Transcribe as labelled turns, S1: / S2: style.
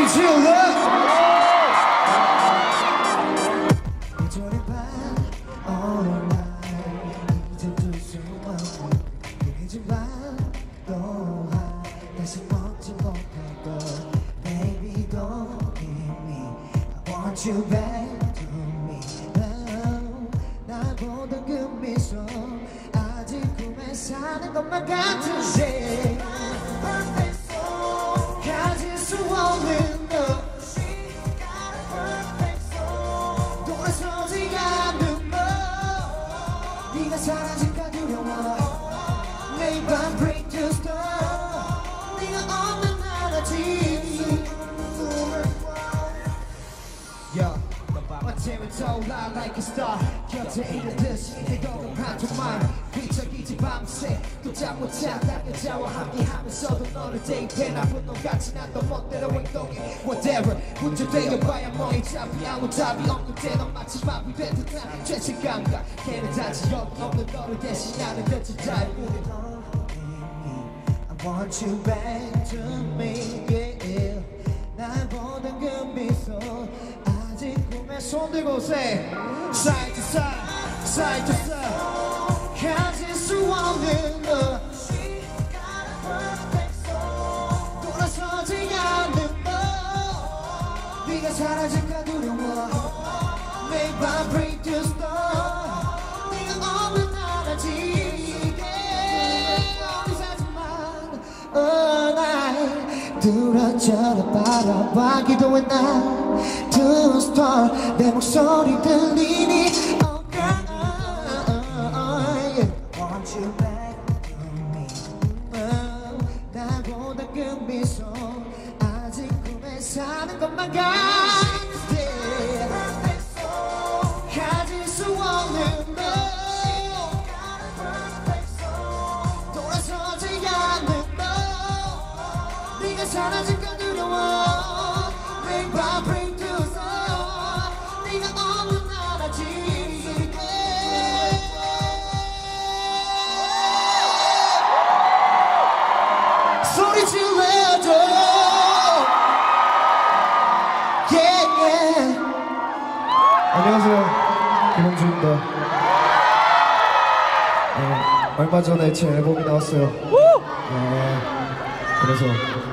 S1: 소리 질러. You back to me now. 나보다 그 미소 아직 꿈에 사는 것만 같은데 가질 수 없는 너 돌아서지 않는 너 네가 사라질까 두려워 매일 밤 break the star 네가 없는 나라지 어쩌면 떠올라 like a star 곁에 있는 듯이 뜨거운 한쪽만 휘적이지 밤새 또 잠 못 자다 여자와 함께하면서도 너를 대입해 나쁜 놈같이 난 너 멋대로 행동해 whatever 문제되어봐야 뭐에 잡이 아무 답이 없는 때넌 마치 마비 된 듯한 죄책감과 걔는 단지 여기 없는 너를 대신하는 듯이 잘 I want you back to me yeah. 날 보던 그 미소 꿈에 손 들고 say side to side, side to side 가질 수 없는 너 돌아서지 않는 너 네가 사라질까 두려워 매일 밤 break the star 네가 없는 나라지 어디서지만 all night 들어져라 바라봐 기도해 나 To star 내 목소리 들리니 Oh God Want you back to me 나보다 그 미소 아직 꿈에 사는 것만 같은데 가질 수 없는 너 돌아서지 않는 너 네가 사라질까 두려워 매일 밤 break the star 네가 없는 나라지 소리 질러줘 yeah, yeah. 안녕하세요 김범주입니다. 얼마 전에 제 앨범이 나왔어요. 그래서